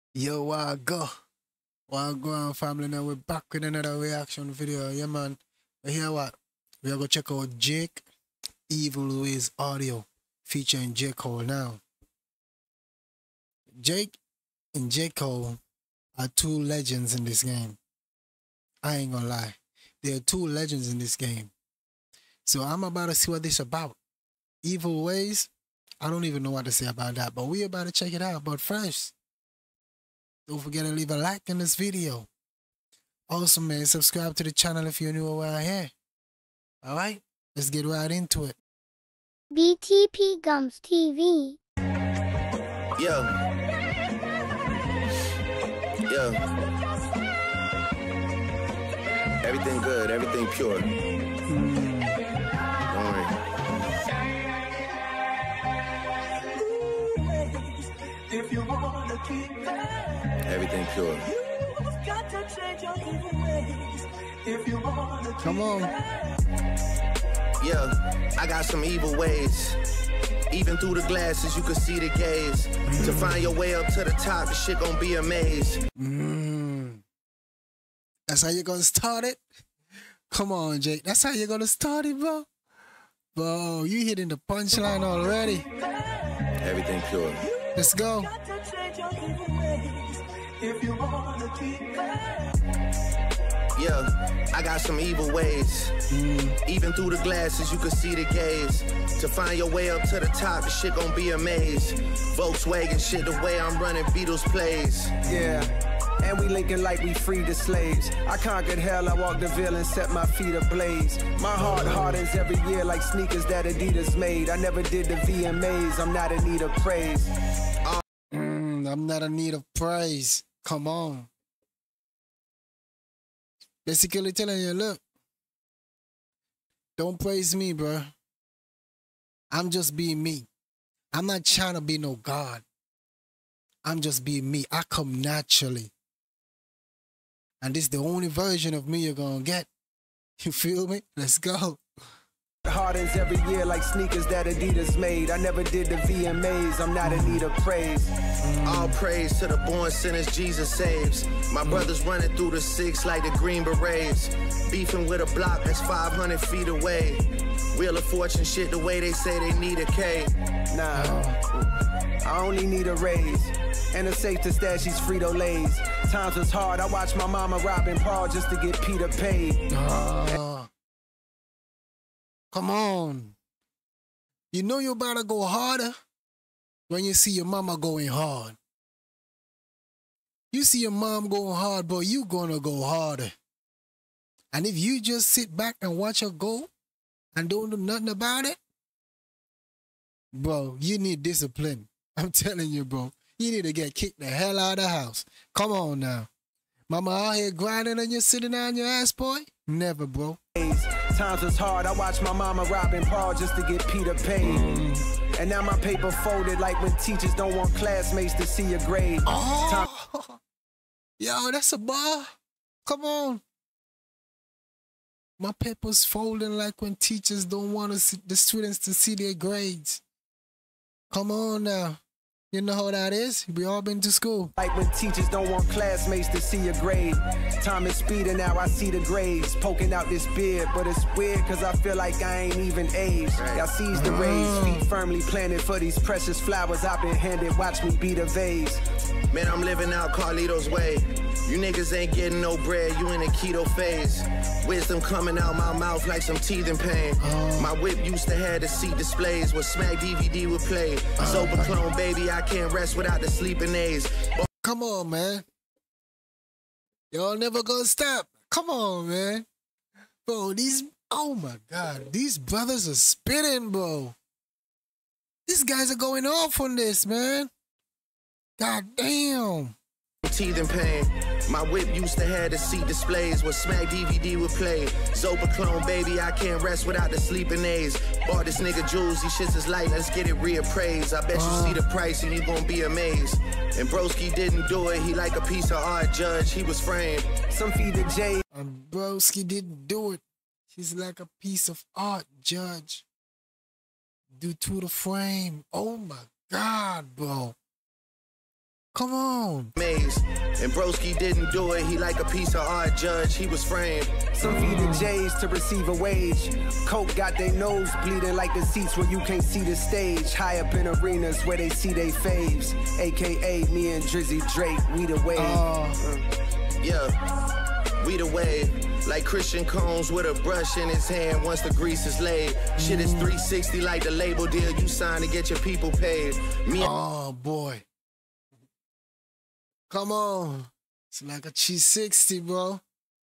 Yo, what go on, family? Now we're back with another reaction video. Yeah, man. But here what? We are going to check out Jake Evil Ways audio featuring J. Cole now. Jake and J. Cole are two legends in this game. I ain't gonna lie. They are two legends in this game. So I'm about to see what this about. Evil Ways, I don't even know what to say about that, but we about to check it out. But first, don't forget to leave a like in this video. Also, man, subscribe to the channel if you're new around here. Alright? Let's get right into it. BTP Gums TV. Yo. Yo. Everything good, everything pure. Don't worry. Everything pure. Come on. Yeah, I got some evil ways. Even through the glasses, you can see the gaze. To find your way up to the top, the shit gon' be a maze. That's how you're gonna start it? Come on, Jake. That's how you're gonna start it, bro? Bro, you hitting the punchline already. Everything pure. Let's go. Yeah, I got some evil ways. Even through the glasses, you can see the gaze. To find your way up to the top, the shit gon' be a maze. Volkswagen shit, the way I'm running Beatles plays. Yeah, and we linking like we freed the slaves. I conquered hell, I walked the veil and set my feet ablaze. My heart hardens every year like sneakers that Adidas made. I never did the VMAs, I'm not in need of praise. I'm not in need of praise. Come on. Basically telling you, look, don't praise me, bro. I'm just being me. I'm not trying to be no God. I'm just being me. I come naturally. And this is the only version of me you're gonna get. You feel me? Let's go. Hardens every year like sneakers that Adidas made. I never did the VMAs, I'm not in need of praise. All praise to the born sinners Jesus saves. My brothers running through the six like the Green Berets. Beefing with a block that's 500 feet away. Wheel of Fortune shit the way they say they need a K. Nah, I only need a raise. And a safe to stash these Frito-Lays. Times was hard, I watched my mama robbing Paul just to get Peter paid. Come on. You know you're about to go harder when you see your mama going hard. You see your mom going hard, but you gonna go harder. And if you just sit back and watch her go and don't do nothing about it, bro, you need discipline. I'm telling you, bro. You need to get kicked the hell out of the house. Come on now. Mama out here grinding and you're sitting on your ass, boy? Never, bro. Times was hard, I watched my mama robbing Paul just to get Peter paid. And now my paper folded like when teachers don't want classmates to see your grade. Yo, that's a bar. Come on. My paper's folding like when teachers don't want the students to see their grades. Come on now. You know how that is? We all been to school. Like when teachers don't want classmates to see your grade. Time is speeding now, I see the grades. Poking out this beard, but it's weird cause I feel like I ain't even aged. Y'all seize the rays, feet firmly planted for these precious flowers I've been handed. Watch me beat a vase. Man, I'm living out Carlito's way. You niggas ain't getting no bread, you in a keto phase. Wisdom coming out my mouth like some teething pain. My whip used to have the seat displays where Smack DVD would play. Sober clone, baby, I can't rest without the sleeping aids. Come on, man. Y'all never gonna stop. Come on, man. Bro, oh my God, these brothers are spitting, bro. These guys are going off on this, man. God damn. Teething pain. My whip used to have the seat displays where Smack DVD would play. Zopa clone, baby, I can't rest without the sleeping aids. Bought this nigga jewels, these shits is light, let's get it reappraised. I bet you see the price and you gon' be amazed. And Broski didn't do it, he like a piece of art, judge, he was framed. Some feed the J. Broski didn't do it. He's like a piece of art, judge. Due to the frame. Oh my God, bro. Come on. Maze. And Broski didn't do it, he like a piece of art judge, he was framed. Some feed the J's to receive a wage. Coke got their nose bleeding like the seats where you can't see the stage. High up in arenas where they see they faves. AKA me and Drizzy Drake, we the wave. Yeah, we the wave. Like Christian Combs with a brush in his hand once the grease is laid. Shit is 360 like the label deal you signed to get your people paid. Oh boy. Come on. It's like a cheese 60, bro.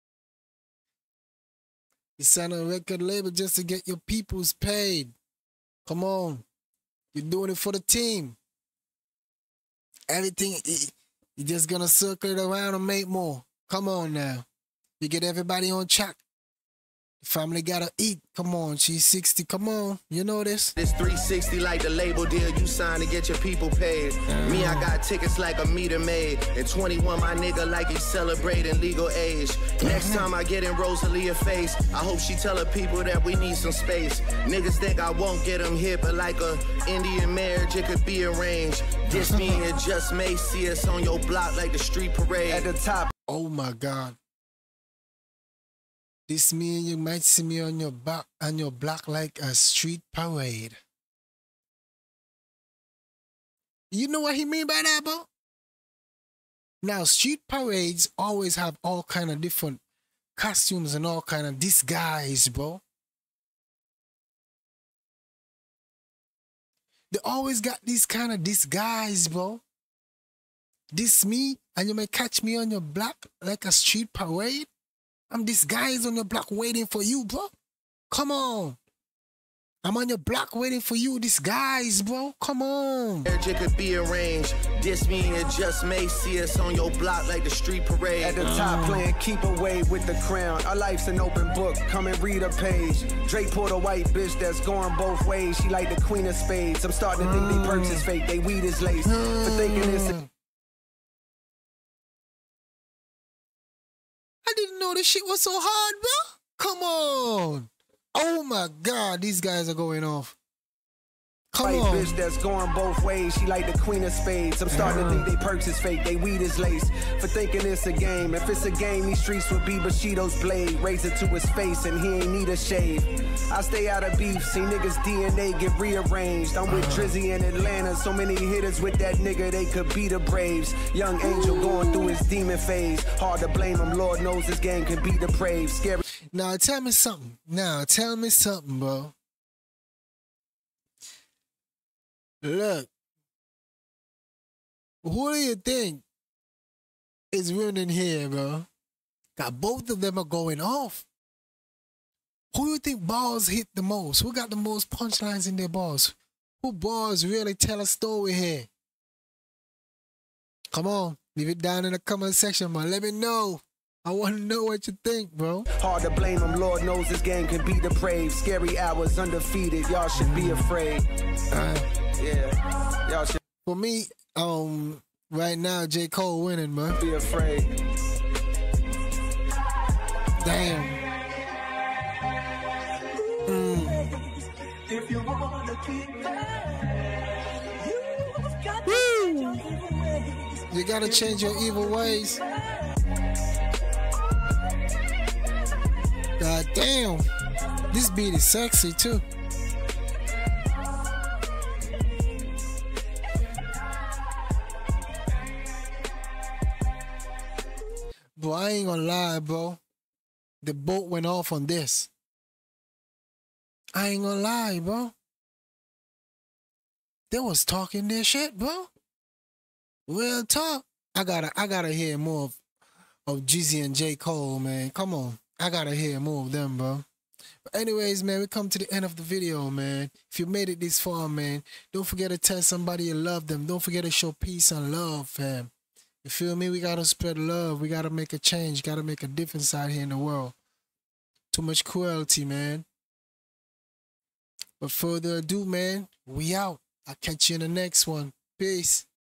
You sign a record label just to get your peoples paid. Come on. You're doing it for the team. Everything, you're just gonna circle it around and make more. Come on now. You get everybody on track. The family gotta eat. Come on, cheese 60. Come on. You know this. It's 360 like the label deal you signed to get your people paid. Me, I got tickets like a meter maid. And 21, my nigga like he's celebrating legal age. Next time I get in Rosalia face, I hope she tell her people that we need some space. Niggas think I won't get them hit, but like a Indian marriage, it could be arranged. This me and it just may see us on your block like the street parade. At the top. Oh my God. This mean you might see me on your block like a street parade. You know what he mean by that, bro? Now, street parades always have all kind of different costumes and all kind of disguise, bro. They always got this kind of disguise, bro. This me, and you may catch me on your block like a street parade. I'm disguised on your block waiting for you, bro. Come on. I'm on your block waiting for you, disguised, bro. Come on. It could be arranged. This me and it just may see us on your block like the street parade. At the top playing keep away with the crown. Our life's an open book, come and read a page. Drake pulled a white bitch that's going both ways. She like the queen of spades. I'm starting to think they perks is fake, they weed is lace. For thinking it's I didn't know this shit was so hard, bro. Come on. Oh my God, these guys are going off. Come white on. bitch that's going both ways. She like the queen of spades. I'm starting to think they perks is fake, they weed is lace. For thinking it's a game. If it's a game, these streets would be Bushido's blade. Raise it to his face and he ain't need a shave. I stay out of beef, see niggas DNA get rearranged. I'm with Drizzy in Atlanta, so many hitters with that nigga, they could be the Braves. Young Angel going through his demon phase. Hard to blame him, Lord knows this game can be depraved. Scary. Now tell me something. Bro. Look, who do you think is winning here, bro? Got both of them are going off. Who do you think balls hit the most? Who got the most punchlines in their balls? Who balls really tell a story here? Come on, leave it down in the comment section, man. Let me know. I want to know what you think, bro. Hard to blame him, Lord knows this game can be depraved. Scary hours, undefeated, y'all should be afraid. Yeah, y'all should for me, right now, J. Cole winning, man. Be afraid. Damn. If you wanna keep You gotta change your evil ways. God damn. This beat is sexy too. Bro, I ain't gonna lie, bro. The boat went off on this. I ain't gonna lie, bro. They was talking their shit, bro. Real talk. I gotta hear more of Jeezy and J. Cole, man. Come on. I gotta hear more of them, bro. But anyways, man, we come to the end of the video, man. If you made it this far, man, don't forget to tell somebody you love them. Don't forget to show peace and love, fam. You feel me? We gotta spread love. We gotta make a change. Gotta make a difference out here in the world. Too much cruelty, man. But further ado, man, we out. I'll catch you in the next one. Peace.